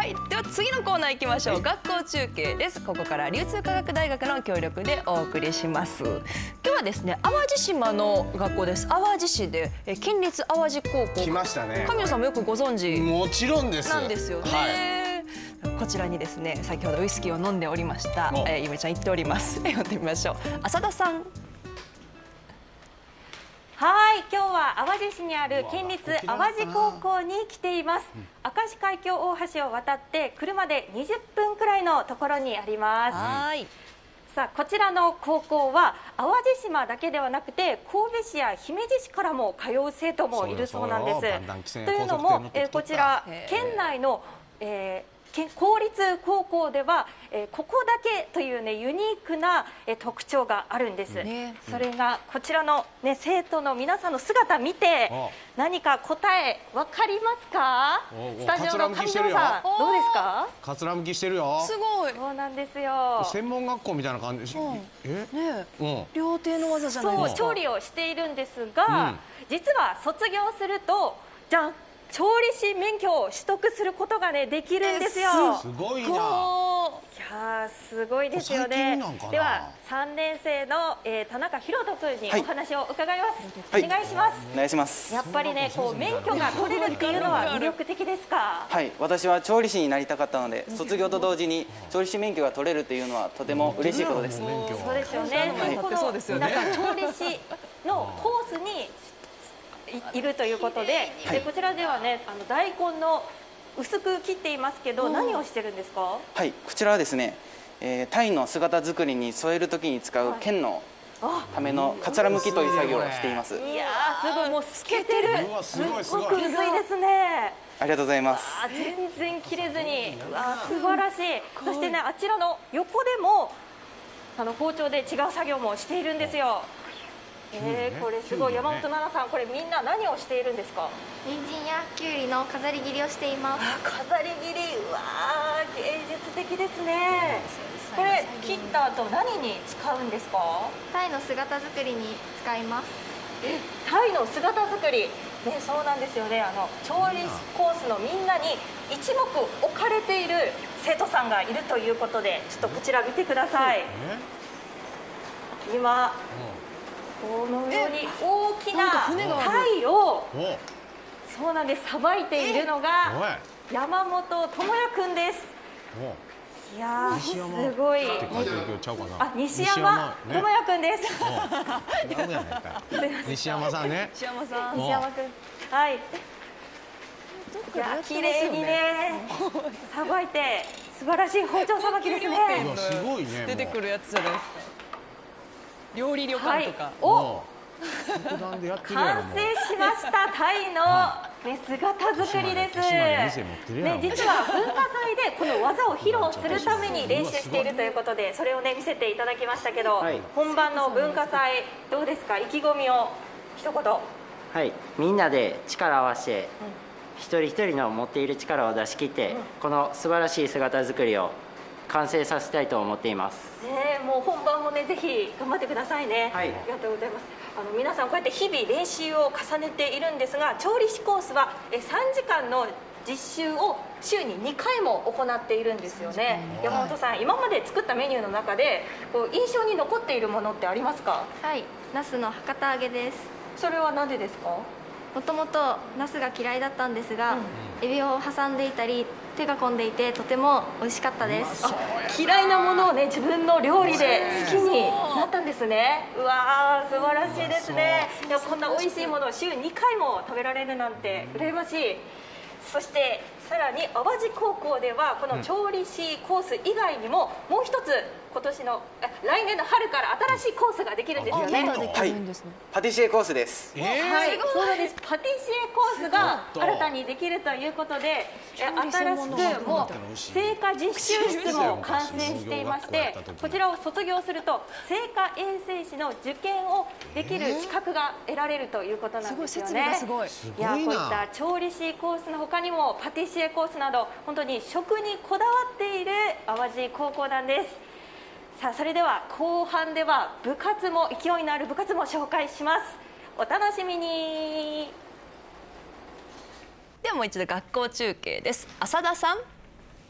はい、では次のコーナー行きましょう。学校中継です。ここから流通科学大学の協力でお送りします。今日はですね、淡路島の学校です。淡路市で県立淡路高校。 来ましたね。 神野さんもよくご存知。 もちろんです。 なんですよね。こちらにですね、先ほどウイスキーを飲んでおりました。ゆめちゃん言っております。読んでみましょう。浅田さん。 はい、今日は淡路市にある県立淡路高校に来ています。明石海峡大橋を渡って車で20分くらいのところにあります。はい。さあ、こちらの高校は淡路島だけではなくて神戸市や姫路市からも通う生徒もいるそうなんです。というのも、こちら県内の、公立高校では、ここだけというねユニークな特徴があるんです。それがこちらのね生徒の皆さんの姿見て何か答えわかりますか？スタジオの上條さんどうですか？ かつらむきしてるよ。 すごい。 そうなんですよ。 専門学校みたいな感じ。 料亭の技じゃないですか。 そう、調理をしているんですが、実は卒業するとじゃん。調理師免許を取得することがねできるんですよ。 すごいな。いやすごいですよね。では3年生の、田中宏斗君にお話を伺います。お願いします。 お願いします。 やっぱりねこう免許が取れるっていうのは魅力的ですか？ はい、私は調理師になりたかったので、卒業と同時に調理師免許が取れるっていうのはとても嬉しいことです。 そうですよね。この皆さん調理師のコースにいるということで、こちらではね大根の薄く切っていますけど、何をしてるんですか？ はい、こちらはですね、鯛の姿作りに添えるときに使う剣のためのかつらむきという作業をしています。 いやーすごい、もう透けてる。すごく薄いですね。 ありがとうございます。 全然切れずに、素晴らしい。そしてね、あちらの横でも包丁で違う作業もしているんですよ。これすごい。山本奈々さん、これみんな何をしているんですか？ 人参やきゅうりの飾り切りをしています。 飾り切り、うわー芸術的ですね。これ切った後何に使うんですか？ 鯛の姿作りに使います。 鯛の姿作り、ね、そうなんですよね。調理コースのみんなに一目置かれている生徒さんがいるということで、ちょっとこちら見てください。今このように大きな鯛を、そうなんです、さばいているのが山本智也くんです。いやーすごい。西山智也くんです。 西山さんね。 西山くん、はい。いや綺麗にねさばいて、素晴らしい包丁さばきですね。 すごいね。 出てくるやつじゃないですか。料理旅館とか。 完成しました鯛の姿作りです。ね、実は文化祭でこの技を披露するために練習しているということで、それをね見せていただきましたけど、本番の文化祭どうですか？意気込みを一言。 はい、みんなで力を合わせて、一人一人の持っている力を出し切って、この素晴らしい姿作りを完成させたいと思っています。 もう本番もねぜひ頑張ってくださいね。ありがとうございます。皆さんこうやって日々練習を重ねているんですが、調理師コースは3時間の実習を週に2回も行っているんですよね。山本さん、今まで作ったメニューの中で印象に残っているものってありますか？ はい、ナスの博多揚げです。 それは何でですか？ もともとナスが嫌いだったんですが、エビを挟んでいたり手が込んでいてとても美味しかったです。 嫌いなものをね自分の料理で好きになったんですね。うわー素晴らしいですね。でもこんな美味しいものを週2回も食べられるなんて羨ましい。そしてさらに淡路高校ではこの調理師コース以外にももう一つ今年の来年の春から新しいコースができるんですよね。 はい、パティシエコースです。 はい、そうなんです。パティシエコースが新たにできるということで、新しくもう製菓実習室も完成していまして、こちらを卒業すると製菓衛生士の受験をできる資格が得られるということなんですよね。いや、こういった調理師コースの他にもパティシエコースなど本当に食にこだわっている淡路高校なんです。さあ、それでは後半では部活も勢いのある部活も紹介します。お楽しみに。 ではもう一度学校中継です。浅田さん。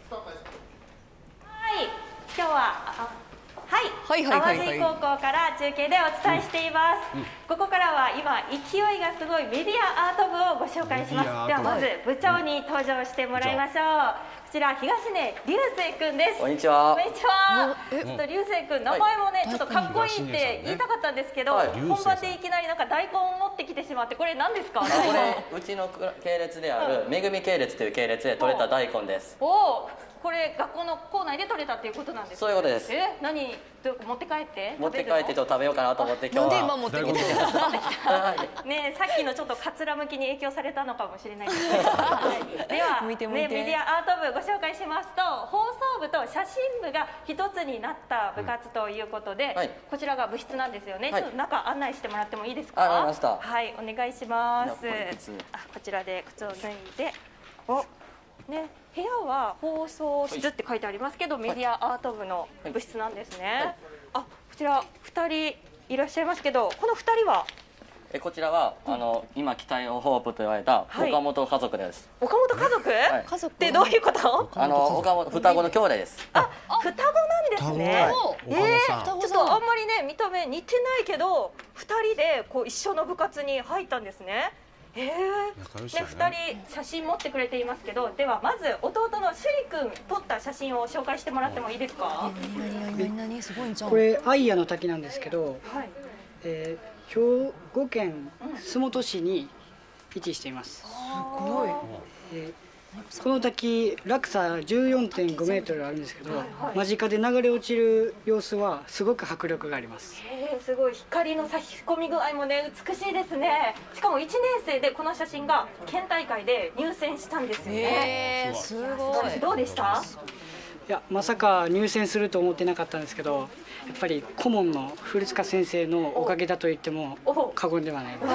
今日は淡路高校から中継でお伝えしています。ここからは今勢いがすごいメディアアート部をご紹介します。ではまず部長に登場してもらいましょう。こちら東根流星くんです。 こんにちは。 こんにちは。ちょっと流星くん、名前もねちょっとかっこいいって言いたかったんですけど、本番でいきなりなんか大根を持ってきてしまって、これ何ですか？ これうちの系列であるめぐみ系列という系列で採れた大根です。 おお。これ学校の校内で採れたっていうことなんですか？ そういうことです。 何持って帰ってちょっと食べようかなと思って今日は。 なんで今持ってきてね、さっきのちょっとかつらむきに影響されたのかもしれないですけど、ではメディアアート部ご紹介しますと、放送部と写真部が一つになった部活ということで、こちらが部室なんですよね。ちょっと中案内してもらってもいいですか？ わかりました。 はい、お願いします。こちらで靴を脱いで、ね、部屋は放送室って書いてありますけど、メディアアート部の部室なんですね。こちら2人いらっしゃいますけど、この2人はこちらは今期待のホープと言われた岡本家族です。 岡本家族？家族ってどういうこと？ 双子の兄弟です。 双子なんですね。ちょっとあんまりね見た目似てないけど、2人でこう一緒の部活に入ったんですね。2人写真持ってくれていますけど、ではまず弟の趣里くん撮った写真を紹介してもらってもいいですか？ これアイヤの滝なんですけど、兵庫県洲本市に位置しています。すごい。この滝落差 14.5 メートルあるんですけど、間近で流れ落ちる様子はすごく迫力があります。 すごい光の差し込み具合もね美しいですね。しかも1年生でこの写真が県大会で入選したんですよね。すごい。どうでした？ いや、まさか入選すると思ってなかったんですけど、やっぱり顧問の古塚先生のおかげだと言っても過言ではないです。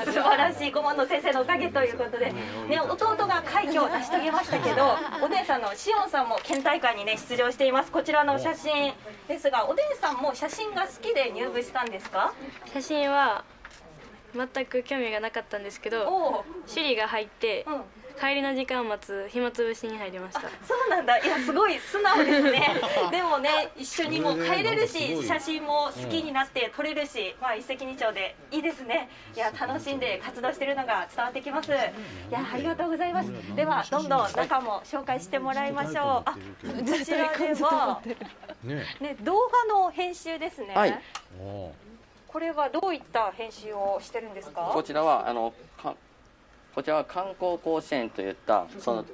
素晴らしい顧問の先生のおかげということで、ね、弟が快挙を成し遂げましたけど、お姉さんのしおんさんも県大会にね出場しています。こちらの写真ですが、お姉さんも写真が好きで入部したんですか？ 写真は全く興味がなかったんですけど、趣里が入って、帰りの時間を待つ暇つぶしに入りました。 そうなんだ。いや、すごい素直ですね。でもね、一緒にも帰れるし、写真も好きになって撮れるし、一石二鳥でいいですね。いや、楽しんで活動しているのが伝わってきます。いや、ありがとうございます。ではどんどん中も紹介してもらいましょう。こちらではね、動画の編集ですね。これはどういった編集をしてるんですか？ こちらは観光甲子園といった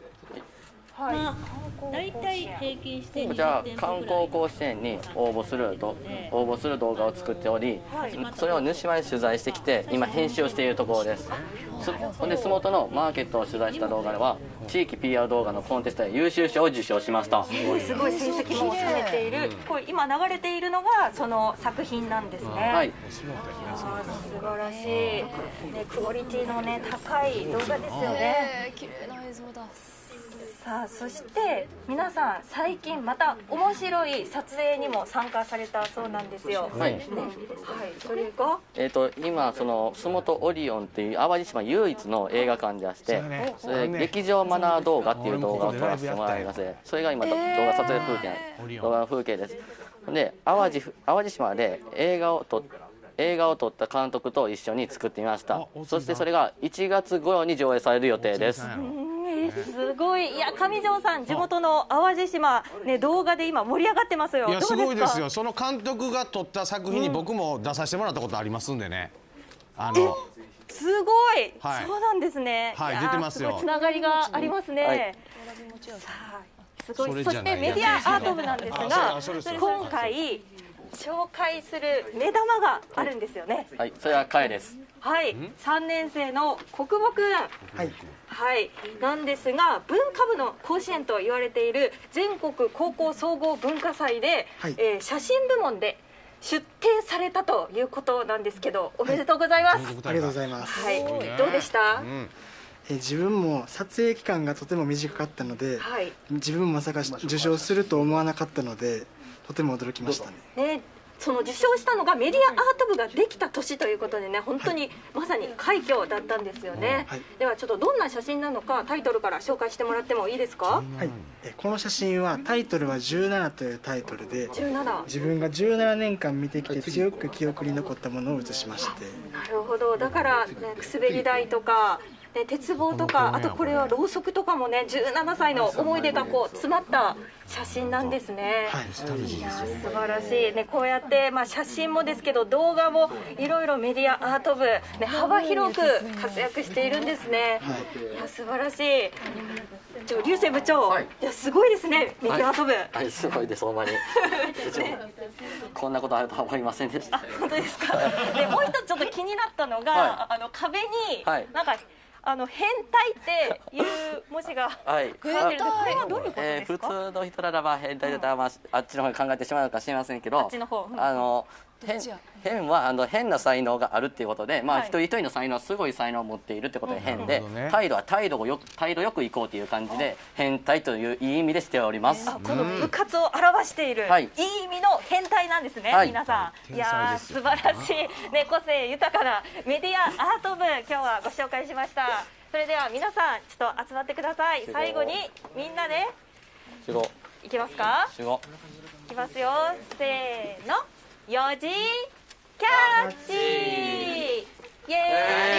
大体平均してこちら観光甲子園に応募する動画を作っており、それを主まで取材してきて今編集をしているところです。ほんで洲本のマーケットを取材した動画では地域 PR 動画のコンテストで優秀賞を受賞しました。 すごい成績も収めている。これ今流れているのがその作品なんですね。はい。素晴らしい。ね、クオリティのね高い動画ですよね。 綺麗な映像だ。 さあ、そして皆さん最近また面白い撮影にも参加されたそうなんですよ。はい。それが今その洲本オリオンっていう淡路島唯一の映画館でして、劇場マナー動画っていう動画を撮らせてもらいます。それが今動画撮影動画の風景です。で淡路島で映画を撮った監督と一緒に作ってみました。そしてそれが1月頃に上映される予定です。 すごい。いや、上条さん地元の淡路島ね、動画で今盛り上がってますよ。 いや、すごいですよ。その監督が撮った作品に僕も出させてもらったことありますんでね。 すごい。そうなんですね。 はい、出てますよ。 つながりがありますね。さあ、すごい。そしてメディアアート部なんですが、今回紹介する目玉があるんですよね。 はい、それは彼です。 はい、3年生の国母くん。はい、なんですが、文化部の甲子園と言われている全国高校総合文化祭で、写真部門で出展されたということなんですけど、おめでとうございます。 ありがとうございます。 はい、どうでした？ 自分も撮影期間がとても短かったので、自分もまさか受賞すると思わなかったので、とても驚きましたね。 その受賞したのがメディアアート部ができた年ということでね、本当にまさに快挙だったんですよね。ではちょっとどんな写真なのかタイトルから紹介してもらってもいいですか？ はい、この写真はタイトルは17というタイトルで、 17、 自分が17年間見てきて強く記憶に残ったものを写しまして。 なるほど、だから、ね、くすべり台とか鉄棒とか、あとこれはろうそくとかもね、17歳の思い出がこう詰まった写真なんですね。はい、いや素晴らしいね。こうやって、写真もですけど動画もいろいろメディアアート部、ね、幅広く活躍しているんですね。いや素晴らしい。流星部長、いやすごいですね、メディアアート部。 はい、すごいです、ほんまに。こんなことあるとは思いませんでした。 本当ですか。でもう一つちょっと気になったのが、壁になんか変態っていう文字が書いてるんで、これはどういうことですか？ 普通の人ならば変態だったら、あっちの方に考えてしまうのかもしれませんけど、 あっちの方、 変は変な才能があるっていうことで、一人一人の才能、すごい才能を持っているってことで変で、態度は態度よくいこうという感じで変態といういい意味でしております。 この部活を表しているいい意味の変態なんですね、皆さん。いや素晴らしいね、個性豊かなメディアアート部、今日はご紹介しました。それでは皆さんちょっと集まってください。最後にみんなでいきますか？いきますよ、せーの、4時キャッチ。イエーイ。